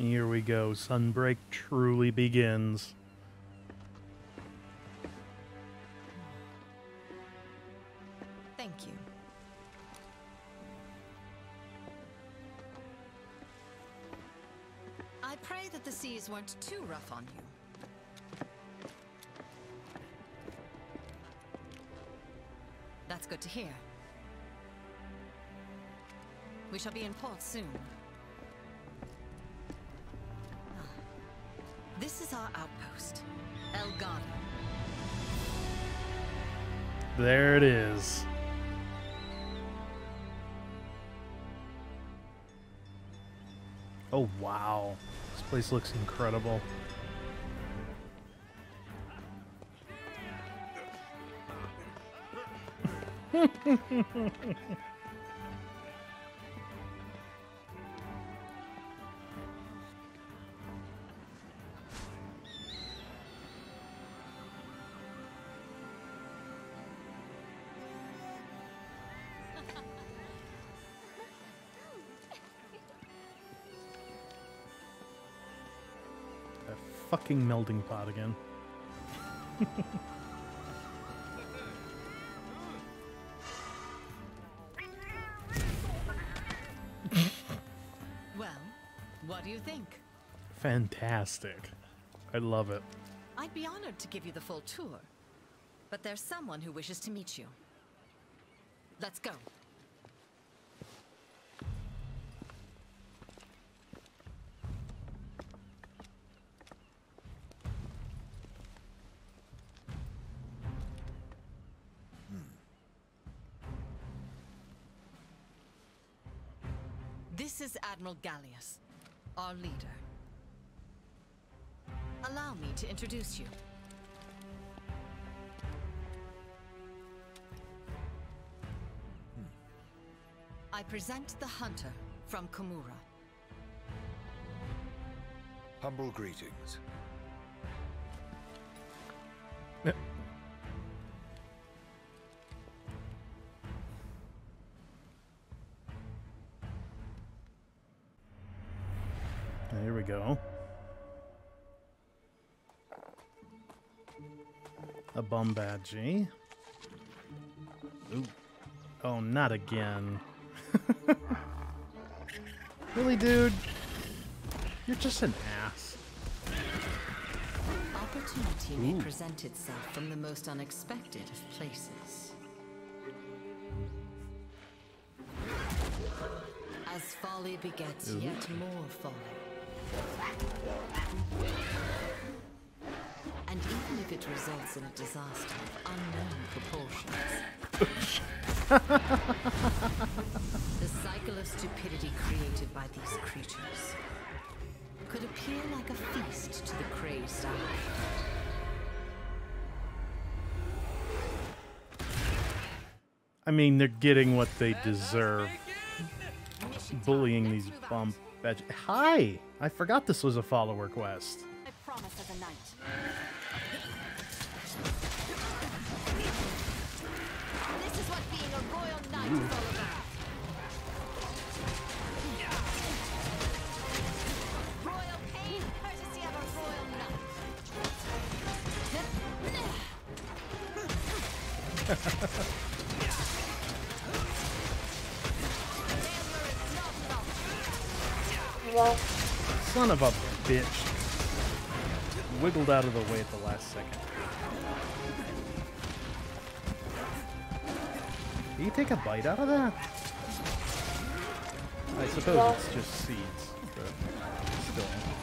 Here we go. Sunbreak truly begins. Thank you. I pray that the seas weren't too rough on you. That's good to hear. We shall be in port soon. This is our outpost, El Garden. There it is. Oh, wow. This place looks incredible. That fucking melting pot again. Well, what do you think? Fantastic. I love it. I'd be honored to give you the full tour, but there's someone who wishes to meet you. Let's go. This is Admiral Gallius, our leader. Allow me to introduce you. I present the hunter from Komura. Humble greetings. Here we go. A bum badgie. Ooh. Oh, not again. Really, dude? You're just an ass. Opportunity may present itself from the most unexpected of places. As folly begets yet more folly. And even if it results in a disaster of unknown proportions, the cycle of stupidity created by these creatures could appear like a feast to the crazed eye. I mean, they're getting what they deserve. Bullying these bum badge. Hi! I forgot this was a follower quest. I promise as a knight. This is what being a royal knight is all about. Royal pain, courtesy of a royal knight. Son of a bitch. Wiggled out of the way at the last second. Can you take a bite out of that? I suppose it's just seeds, but still.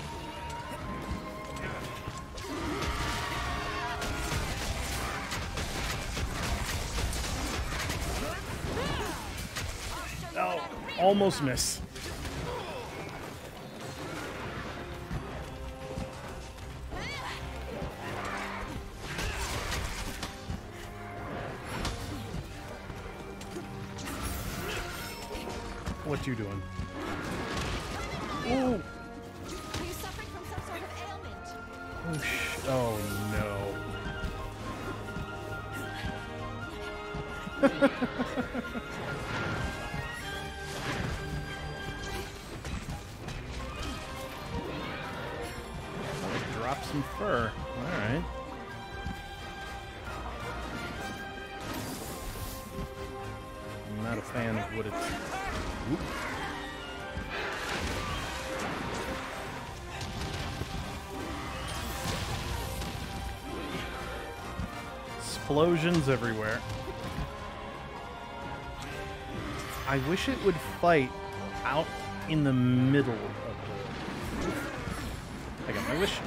Oh, almost miss. What you doing? Ooh. Are you suffering from some sort of ailment? Oh no. Drop some fur. Alright. I'm not a fan of what it's... Oop. Explosions everywhere. I wish it would fight out in the middle of the... I got my wish.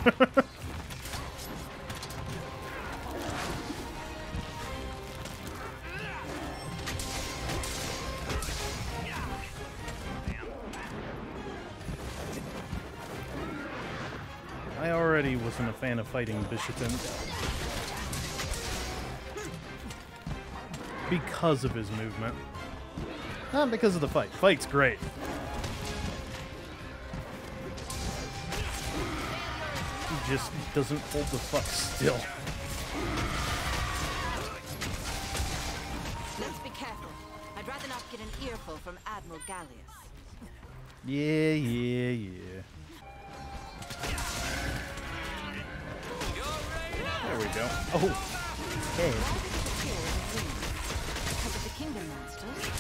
I already wasn't a fan of fighting Bishotin because of his movement. Not because of the fight. Fight's great. He just doesn't hold the fuck still. Let's be careful. I'd rather not get an earful from Admiral Gallius. Yeah, yeah, yeah. There we go. Oh, hey. Because of the Kingdom Masters.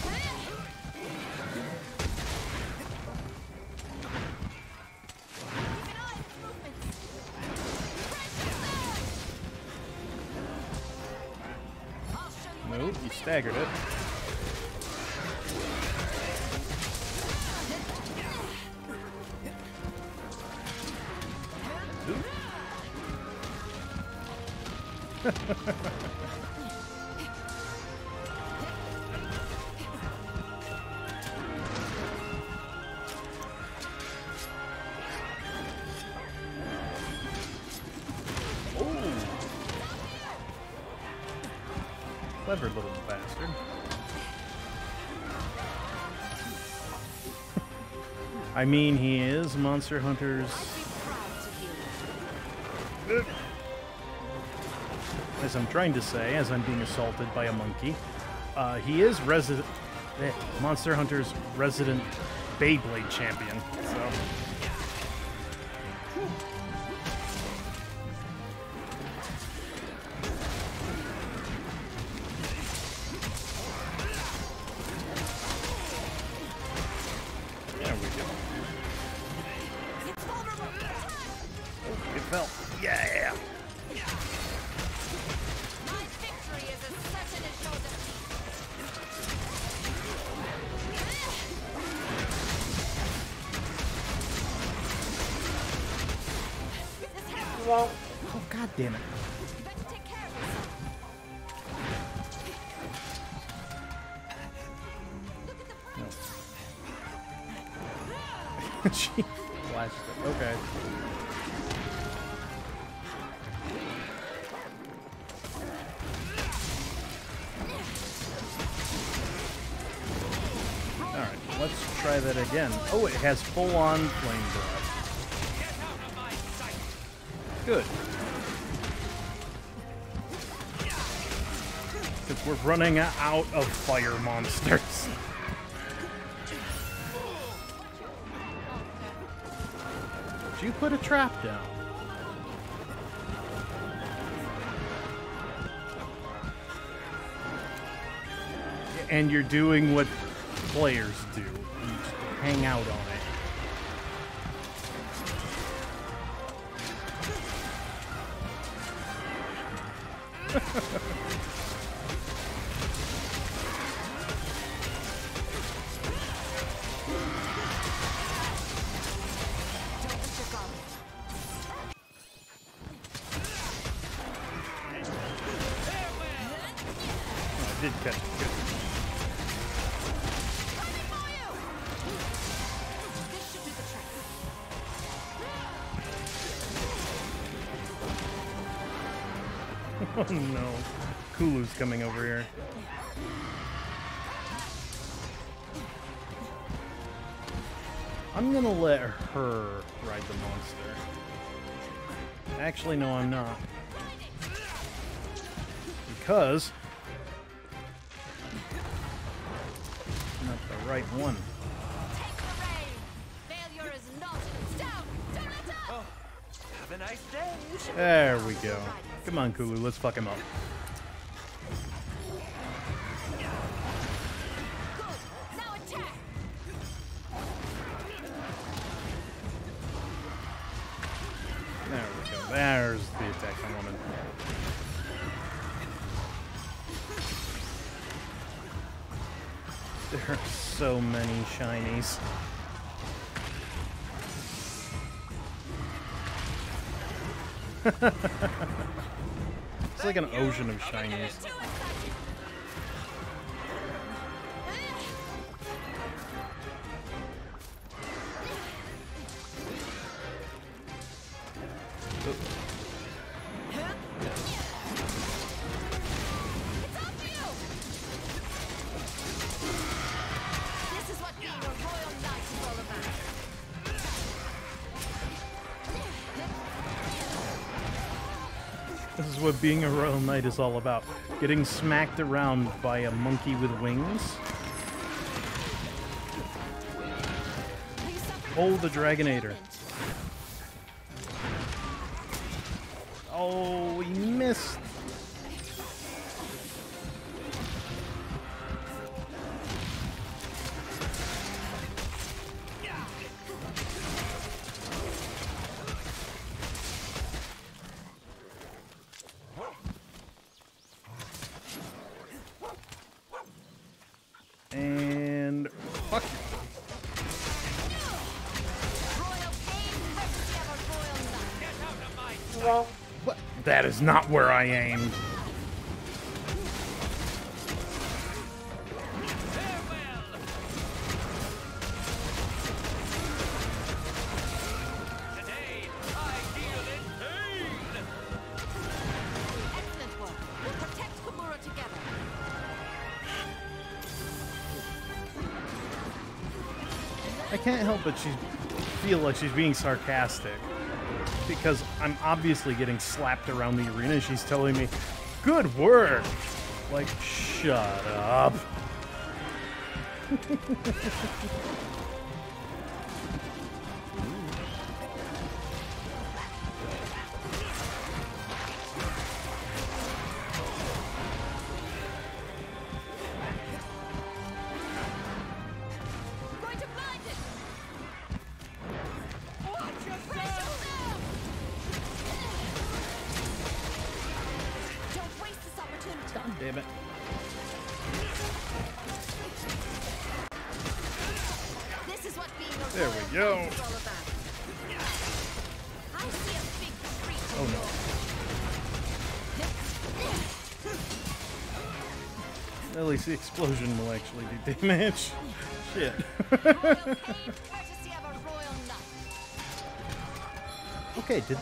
Nope, you staggered it. Clever little bastard. I mean, he is Monster Hunter's... As I'm trying to say, as I'm being assaulted by a monkey, he is Monster Hunter's resident Beyblade champion, so... There we go. Oh, it fell. Yeah! Oh, god damn it. No. She flashed it. Okay. Alright, let's try that again. Oh, it has full-on flame drive. Good. Because we're running out of fire monsters. Did you put a trap down? And you're doing what players do. You just hang out on it. I did catch it. Good. Oh no. Kulu's coming over here. I'm gonna let her ride the monster. Actually, no, I'm not. Because... not the right one. Take the rein. Failure is not. Down. Don't let up. Have a nice day. There we go. Come on, Kulu, let's fuck him up. Now attack! There we go. There's the attack on woman. There are so many shinies. It's like an ocean of shinies. This is what being a royal knight is all about. This is what being a royal knight is all about. Getting smacked around by a monkey with wings. Oh, the Dragonator. Oh, he missed. And fuck. What? That is not where I aimed. Today, I deal in pain. Excellent work. We'll protect Komura together. I can't help but feel like she's being sarcastic. Because I'm obviously getting slapped around the arena. She's telling me, good work. Like, shut up. Going to blind it! Watch your precious now! Don't waste this opportunity. God damn it. This is what being a There royal we go. knight is all about. I see a big creature. Oh no. At least the explosion will actually do damage. Shit. Royal pain, courtesy of a royal knight. Okay, did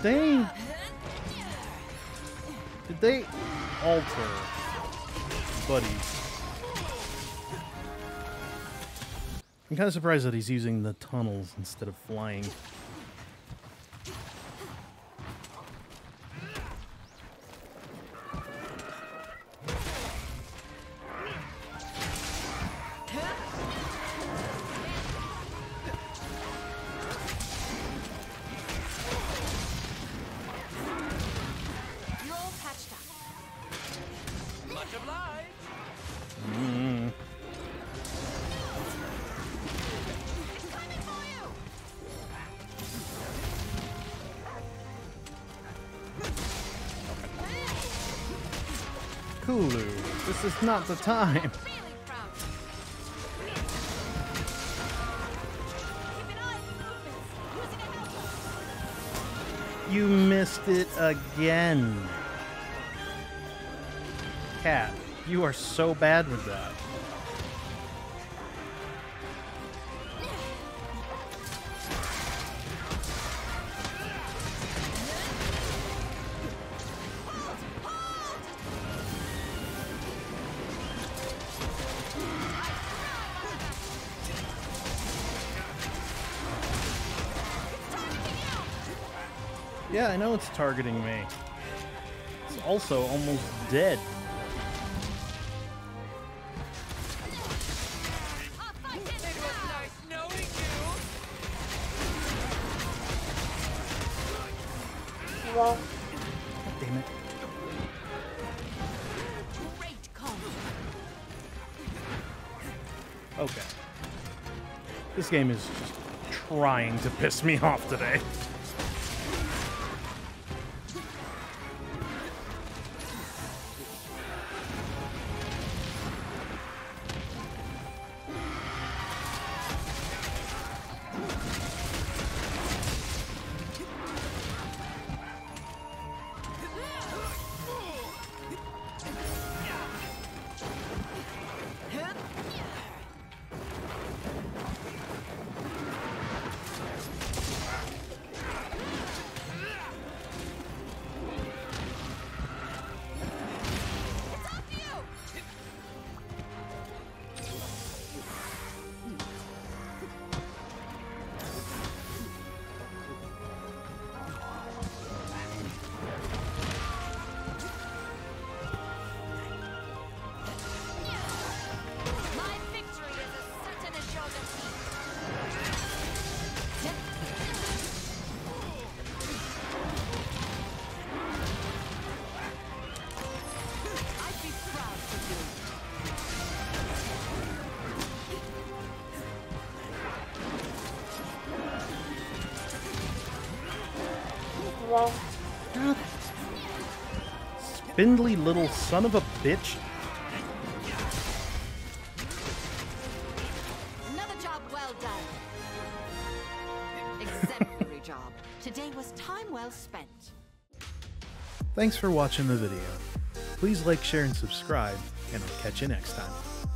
they alter buddies? I'm kind of surprised that he's using the tunnels instead of flying. You're all patched up. Much obliged. It's coming for you! Kulu, this is not the time. Really proud. Keep an eye on movements. Using a helmet. You missed it again. Cat, you are so bad with that. Yeah, I know it's targeting me. It's also almost dead. I'll fight it It was nice knowing God damn it. Great combo. Okay. This game is just trying to piss me off today. My victory is as certain as your defeat. I'd be proud to do. Spindly little son of a bitch. Another job well done. Exemplary job. Today was time well spent. Thanks for watching the video. Please like, share, and subscribe, and I'll catch you next time.